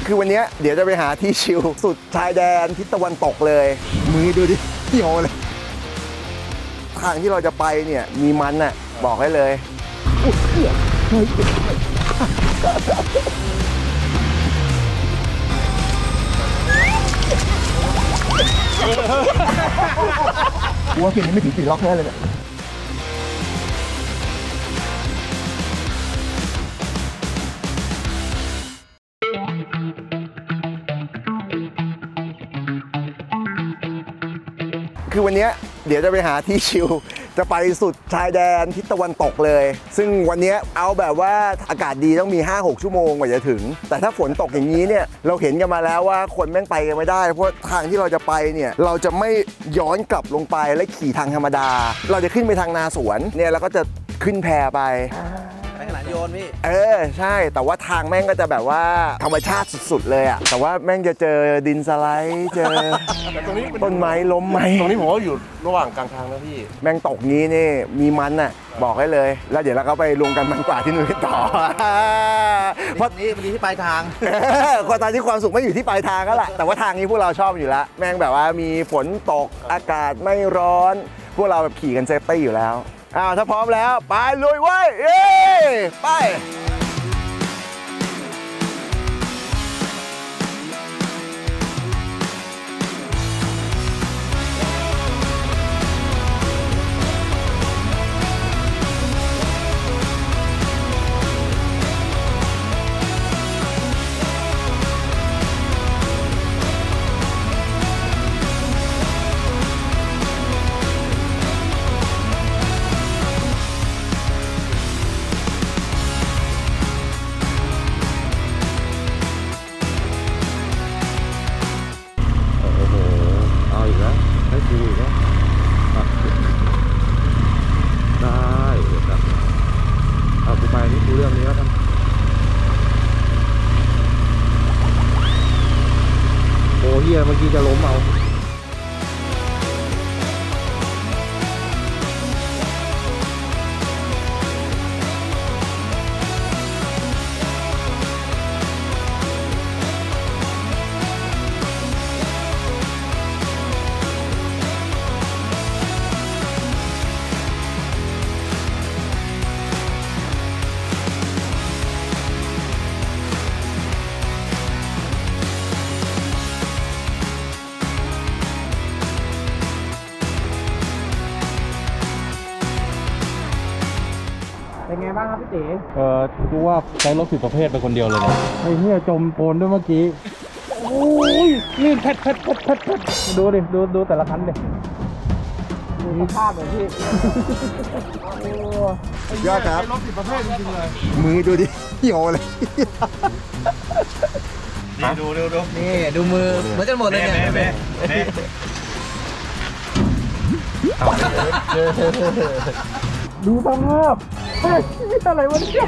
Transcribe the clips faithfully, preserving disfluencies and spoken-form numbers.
คือวันนี้เดี๋ยวจะไปหาที่ชิลสุดชายแดนทิศตะวันตกเลยมือดูดิเหี่ยวเลยทางที่เราจะไปเนี่ยมีมันน่ะบอกให้เลยหัวเพียงนี้ไม่ถึงสี่ล็อกแน่เลยเนี่ยคือวันนี้เดี๋ยวจะไปหาที่ชิลจะไปสุดชายแดนทิศตะวันตกเลยซึ่งวันนี้เอาแบบว่าอากาศดีต้องมี ห้าหก ชั่วโมงกว่าจะถึงแต่ถ้าฝนตกอย่างนี้เนี่ยเราเห็นกันมาแล้วว่าคนแม่งไปกันไม่ได้เพราะทางที่เราจะไปเนี่ยเราจะไม่ย้อนกลับลงไปและขี่ทางธรรมดาเราจะขึ้นไปทางนาสวนเนี่ยเราก็จะขึ้นแพไปไปขนาดโยนพี่เออใช่แต่ว่าทางแม่งก็จะแบบว่าธรรมชาติสุดๆเลยอะแต่ว่าแม่งจะเจอดินสไลด์เจอต้นไม้ล้มไหมตรงนี้ผมว่าอยู่ระหว่างกลางทางนะพี่แม่งตกนี้นี่มีมันน่ะบอกให้เลยแล้วเดี๋ยวเราก็ไปรวมกันมันกว่าที่นู่นต่อเพราะนี้มันที่ปลายทางความตอนที่ความสุขไม่อยู่ที่ปลายทางก็แหละแต่ว่าทางนี้พวกเราชอบอยู่แล้วแม่งแบบว่ามีฝนตกอากาศไม่ร้อนพวกเราแบบขี่กันเซฟตี้อยู่แล้วอ้าวถ้าพร้อมแล้วไปลุยเว้ยเย้ไปเมื่อกี้จะล้มเอาเป็นไงบ้างครับพี่เต๋เออกูว่าใช้รถผิดประเภทไปคนเดียวเลยนะไอ้เนี่ยจมโปนด้วยเมื่อกี้โอ้ยนี่แพทแพทแพทแพทแพทดูดิดูดูแต่ละคันดิดูสภาพเลยพี่ยอดครับรถผิดประเภทจริงๆเลยมือดูดิเหี่ยวเลยนี่ดูดูดูนี่ดูมือเหมือนกันหมดเลยเนี่ยดูสภาพเฮ้ยนี่อะไรวะเนี่ย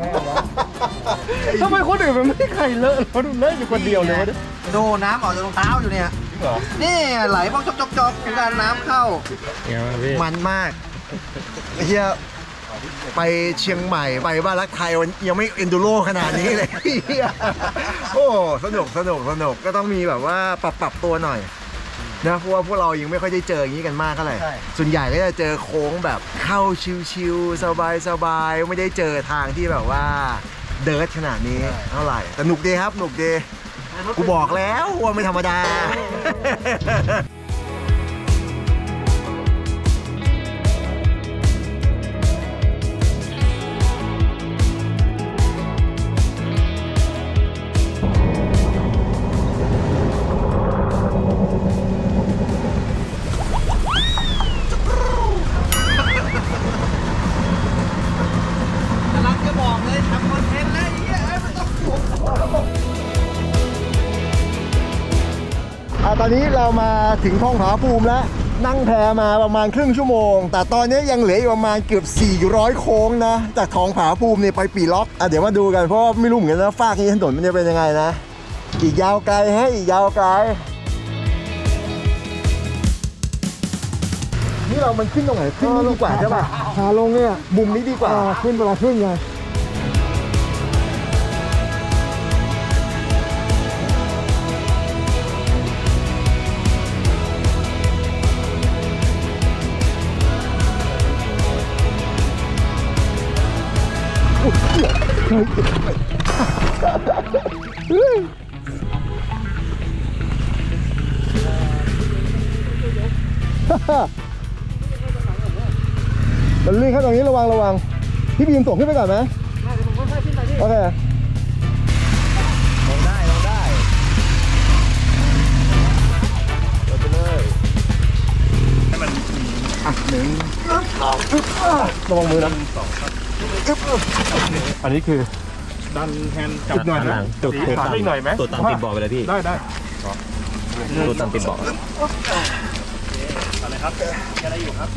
ทำไมคนอื่นมันไม่ใครเลอะเขาดูเลอะอยู่คนเดียวเลยวะดูน้ำออกจากรองเท้าอยู่เนี่ยนี่ไหลบ้องจอกๆการน้ำเข้ามันมากเฮียไปเชียงใหม่ไปบ้านรักไทยยังไม่เอนดูโรขนาดนี้เลยโอ้สนุกสนุกสนุกก็ต้องมีแบบว่าปรับปรับตัวหน่อยนะเพราะว่าพวกเรายังไม่ค่อยได้เจออย่างนี้กันมากเท่าไหร่ส่วนใหญ่ก็จะเจอโค้งแบบเข้าชิวๆสบายๆไม่ได้เจอทางที่แบบว่าเดิร์ทขนาดนี้เท่าไหร่แต่หนุกดีครับหนุกดีกูบอกแล้วว่าไม่ธรรมดาตอนนี้เรามาถึงทองผาภูมิแล้วนั่งแพมาประมาณครึ่งชั่วโมงแต่ตอนนี้ยังเหลืออีกประมาณเกือบสี่ร้อยโค้งนะจากทองผาภูมิเนี่ยไปปีล็อกอ่ะเดี๋ยวมาดูกันเพราะไม่รู้เหมือนกันนะฟากนี้ถนนมันจะเป็นยังไงนะอีกยาวไกลฮะอีกยาวไกลนี่เรามันขึ้นตรงไหนขึ้นนี่ดีกว่าใช่ป่ะขาลงเนี่ยมุมนี้ดีกว่าขึ้นเวลาขึ้นไงมันลื่นครับตรงนี้ระวังระวังพี่บีมส่งขึ้นไปก่อนไหมโอเคลงได้ลงได้ลงไปเลยอ่ะหนึ่งระวังมือนะอันนี้คือดันแฮนด์จับหน่อยนะจุดขาอีกหน่อยไหมตัวตามติดบอกไปเลยพี่ได้ได้ตัวตามติดบอกอะไรครับอะไรอยู่ครับ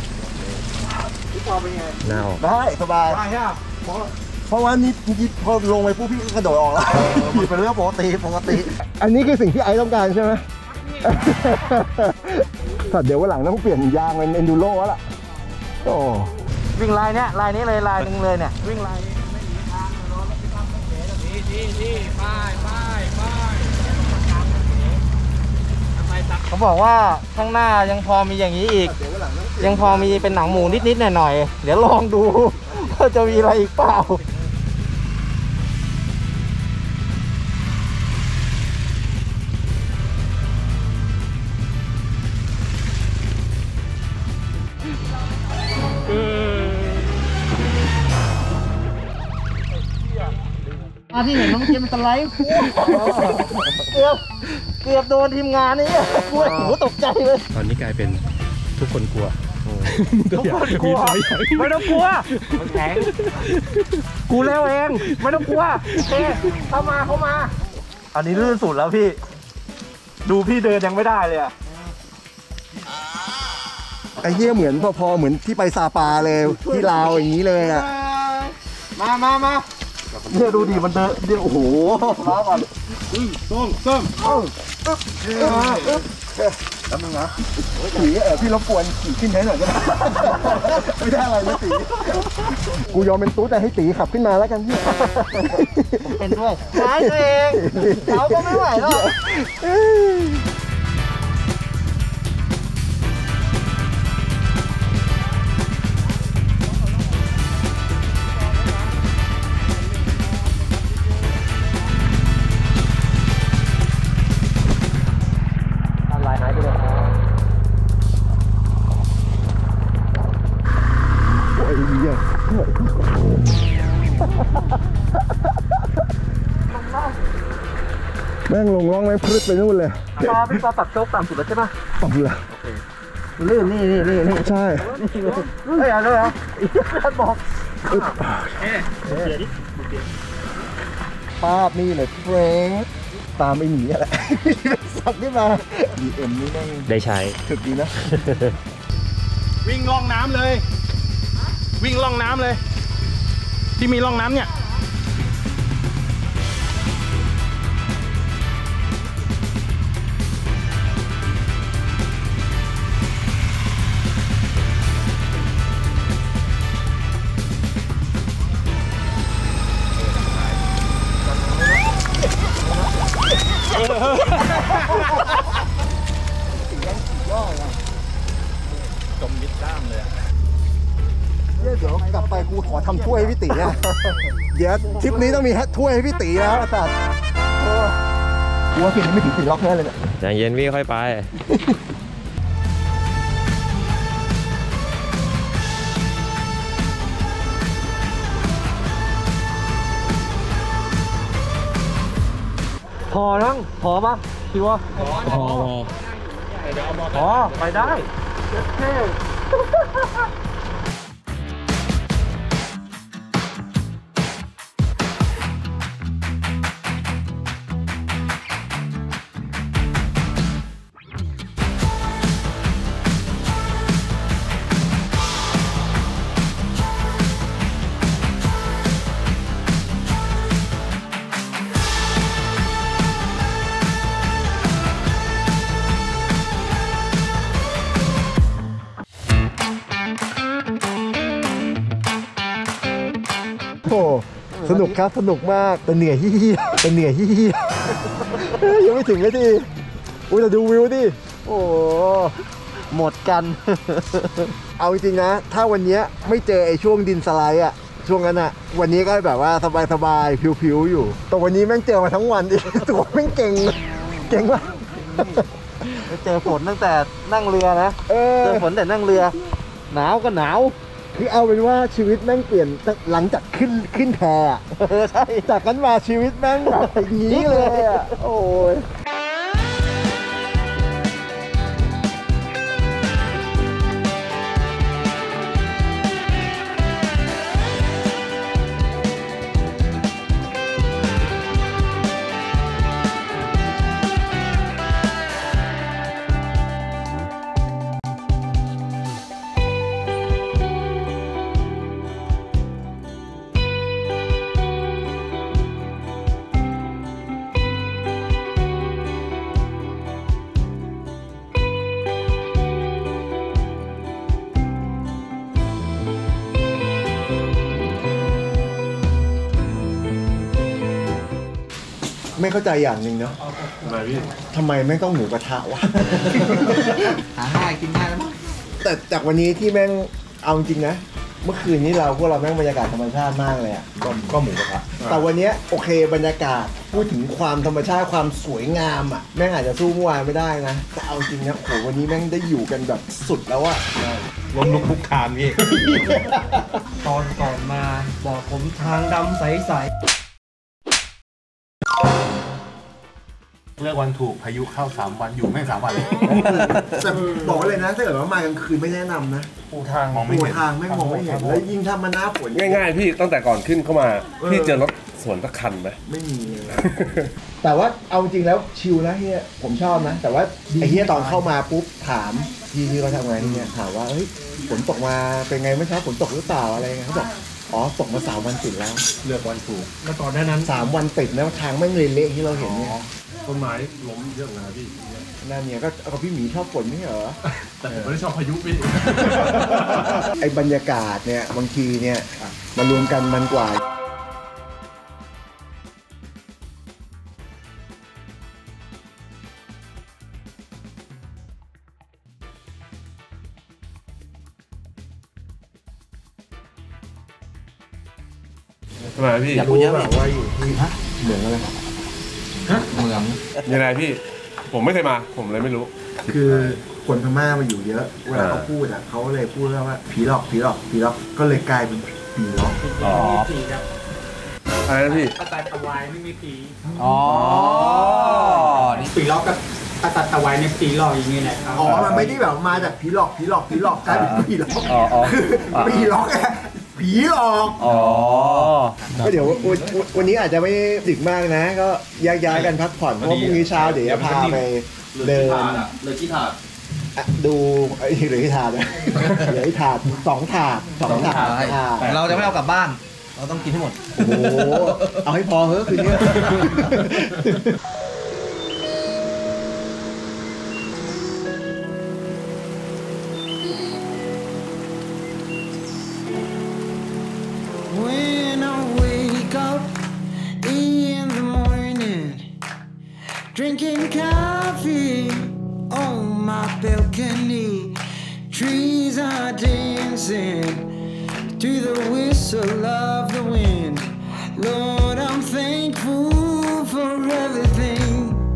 หน้าออกได้สบายเพราะว่านี่เมื่อกี้พอลงไปปุ๊บพี่ก็กระโดดออกแล้วเป็นเรื่องปกติปกติ อันนี้คือสิ่งที่ไอซ์ต้องการใช่ไหมสัตว์เดี๋ยววันหลังต้องเปลี่ยนยางเป็นเอนดูโร่แล้วล่ะโอ้วิ่งลายเนี้ยลายนี้เลยลายหนึ่งเลยเนี่ยวิ่งลาย เขาบอกว่าข้างหน้ายังพอมีอย่างนี้อีก ยังพอมีเป็นหนังหมูนิดๆหน่อยๆเดี๋ยวลองดูว่าจะมีอะไรอีกเปล่าอาที่เห็นน้องเจมส์สไลด์เกือบเกือบโดนทีมงานนี่กลัวหูตกใจเลยตอนนี้กลายเป็นทุกคนกลัวทุกคนกลัวไม่ต้องกลัวมันแข็งกูเร็วเองไม่ต้องกลัวโอเคเข้ามาเข้ามาอันนี้ลื่นสุดแล้วพี่ดูพี่เดินยังไม่ได้เลยอะไอ้เหี้ยเหมือนพอๆเหมือนที่ไปซาปาเลยที่ลาวอย่างนี้เลยอ่ะมามามาเนี่ยดูดิมันเดินเดี๋ยวโอ้โหรอก่อนส้มส้มแล้วมึงนะตีเออพี่รบกวนขี่ขึ้นให้หน่อยก็ได้ไม่ได้อะไรนะตีกูยอมเป็นตู้แต่ให้ตีขับขึ้นมาแล้วกันพี่เป็นด้วยหายตัวเองเราก็ไม่ไหวแล้ว อะไรหายไปเลยโอ้ยเหี้ยแม่งลงร่องแม่งพลึดไปนู่นเลยปอพี่ปอปรับโชคต่ำสุดแล้วใช่ปะตบเลยลื่นนี่นี่นี่นี่ใช่เฮ้ยเอาเลยเหรออีกท่านบอกภาพนี่เลยเฟรดตามไอ้หนีอะไรสัตว์ขึ้นมาดีเอ็มนี่แม่งได้ใช้ถึกดีนะวิ่งล่องน้ำเลย วิ่งล่องน้ำเลย ที่มีล่องน้ำเนี่ย จมมิดด้ามเลยอะเดี๋ยวกลับไปกูขอทำถ้วยให้พี่ตีอ่ะ เดี๋ยวทริปนี้ต้องมีถ้วยให้พี่ตีแล้วสัตว์กูว่าพี่ไม่ถึงสี่ล็อกแน่เลยเนี่ยใจเย็นพี่ค่อยไปพอนั่งพอปะคิดว่าพอพอเดี๋ยวเอามอเตอพอร์ไปได้เท่โอ้สนุกครับสนุกมากแต่เหนื่อยฮิฮิแต่เหนื่อยฮิฮิยังไม่ถึงเลยทีอุ้ยแต่ดูวิวดิโอ้หมดกันเอาจริงๆนะถ้าวันนี้ไม่เจอไอ้ช่วงดินสไลด์อ่ะช่วงนั้นอะวันนี้ก็แบบว่าสบายๆผิวๆอยู่แต่วันนี้แม่งเจอมาทั้งวันดิตัวแม่งเก่งเก่งมากเจอฝนตั้งแต่นั่งเรือนะเจอฝนแต่นั่งเรือหนาวก็หนาวคือเอาเป็นว่าชีวิตแม่งเปลี่ยนหลังจากขึ้นขึ้นแพอ่ะใช่จากนั้นมาชีวิตแม่งแบบอย่างนี้เลยอ่ะโอ้ยไม่เข้าใจอย่างหนึ่งเนาะทำไมพี่ทำไมแม่งต้องหมูกระทะวะหาง่ายกินง่ายแล้วมั้งแต่จากวันนี้ที่แม่งเอาจริงนะเมื่อคืนนี้เราพวกเราแม่งบรรยากาศธรรมชาติมากเลยอ่ะก็ก็หมูกระทะแต่วันนี้โอเคบรรยากาศพูดถึงความธรรมชาติความสวยงามอ่ะแม่งอาจจะสู้เมื่อวานไม่ได้นะแต่เอาจริงนะโหวันนี้แม่งได้อยู่กันแบบสุดแล้วอ่ะลมลุกคุกคานพี่ตอนก่อนมาบอกผมทางดำใสๆเลือกวันถูกพายุเข้าสามวันอยู่ไม่สามวันเลยแต่บอกเลยนะถ้าเกิดว่ามากลางคืนไม่แนะนำนะปูทางมองไม่เห็นทางไม่มองไม่เห็นแล้วยิ่งถ้ามันหน้าฝนง่ายๆพี่ตั้งแต่ก่อนขึ้นเข้ามาพี่เจอรถสวนสักคันไหมไม่มีแต่ว่าเอาจริงแล้วชิลนะเฮียผมชอบนะแต่ว่าไอ้เฮียตอนเข้ามาปุ๊บถามพี่ที่เขาทำงานที่เนี่ยถามว่าเฮ้ยฝนตกมาเป็นไงเมื่อเช้าฝนตกหรือเปล่าอะไรเงี้ยเขาบอกอ๋อตกมาสามวันติดแล้วเลือกวันถูกแล้วก่อนหน้านั้นสามวันติดแล้วทางไม่เละๆที่เราเห็นเนี่ยต้นไม้ล้มเยอะนะพี่นั่นเนี่ยก็เอาพี่หมีชอบฝนไม่เหรอแต่ผมไม่ได้ชอบพายุพี่ไอ้บรรยากาศเนี่ยบางทีเนี่ยมารวมกันมันกว่าทำไมพี่อยากรู้แบบว่าอยู่ที่เหมืองอะไรฮะเมืองยังไงพี่ผมไม่เคยมาผมเลยไม่รู้คือคนพม่ามาอยู่เยอะเวลาเขาพูดอ่ะเขาเลยพูดว่าผีหลอกผีหลอกผีหลอกก็เลยกลายเป็นผีหลอกอ๋ออะไรนะพี่ปตัดตะวายไม่มีผีอ๋อนี่ผีหลอกกับปตัดตะวายเนี่ยผีหลอกอย่างนี้แหละอ๋อมันไม่ได้แบบมาจากผีหลอกผีหลอกผีหลอกกลายเป็นผีหลอกคือผีหลอกผีหลอกอ๋อก็เดี๋ยววันนี้อาจจะไม่ดึกมากนะก็ย้ายๆกันพักผ่อนเพราะว่าพรุ่งนี้เช้าเดี๋ยวจะพาไปเดินเลยที่ถาดดูไอ้หรือที่ถาดนะเหลือที่ถาดสองถาดสองถาดเราจะไม่เอากลับบ้านเราต้องกินให้หมดโอ้โหเอาให้พอเฮ้ยคืนนี้ Drinking coffee on my balcony. Trees are dancing to the whistle of the wind. Lord, I'm thankful for everything.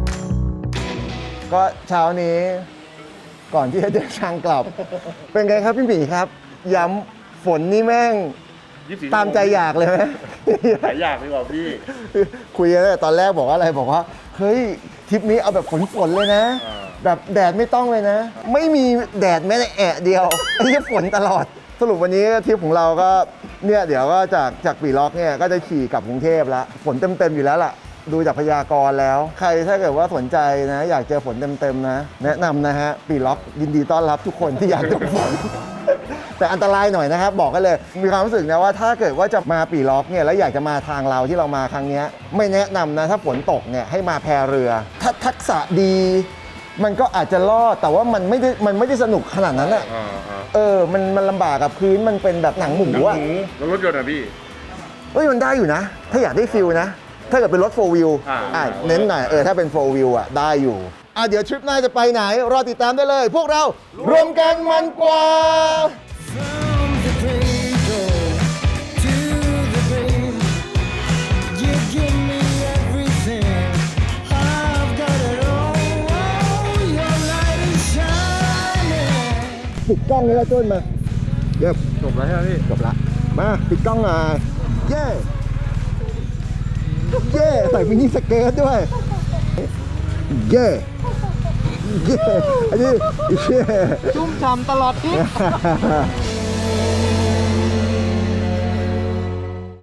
ก็เช้านี้ก่อนที่จะเดินทางกลับเป็นไงครับพี่หมีครับย้ำฝนนี่แม่งตามใจอยากเลยไหมหายอยากดีกว่าพี่คุยกันตอนแรกบอกว่าอะไรบอกว่าเฮ้ยทริปนี้เอาแบบฝนฝนเลยนะแบบแดดไม่ต้องเลยนะไม่มีแดดแม้แต่แอะเดียวไอ้ที่ฝนตลอดสรุปวันนี้ทริปของเราก็เนี่ยเดี๋ยวก็จากจากปีล็อกเนี่ยก็จะขี่กลับกรุงเทพแล้วฝนเต็มๆอยู่แล้วล่ะดูจากพยากรณ์แล้วใครถ้าเกิดว่าสนใจนะอยากเจอฝนเต็มๆนะแนะนำนะฮะปีล็อกยินดีต้อนรับทุกคนที่อยากเจอฝนแต่อันตรายหน่อยนะครับบอกกันเลยมีความรู้สึกนะว่าถ้าเกิดว่าจะมาปีล็อกเนี่ยแล้วอยากจะมาทางเราที่เรามาครั้งนี้ไม่แนะนำนะถ้าฝนตกเนี่ยให้มาแพเรือถ้าทักษะดีมันก็อาจจะรอดแต่ว่ามันไม่ได้มันไม่ได้สนุกขนาดนั้นอ่ะเออมันมันลำบากกับพื้นมันเป็นแบบหนังหมูอ่ะแล้วรถยนต์อ่ะพี่เฮ้ยมันได้อยู่นะถ้าอยากได้ฟิลนะถ้าเกิดเป็นรถโฟร์วิวอ่าเน้นหน่อยเออถ้าเป็นโฟร์วิวอ่ะได้อยู่อ่ะเดี๋ยวทริปหน้าจะไปไหนรอติดตามได้เลยพวกเรารวมกันมันกว่าปิดกล้องเลยแล้วต้นมาเย็บจบแล้วใช่ไหมพี่จบละมาปิดกล้องหน่อยเย้เย้ใส่มินิสเกิร์ตด้วยเย้เย้อันนี้เย้ชุ่มฉ่ำตลอดทริป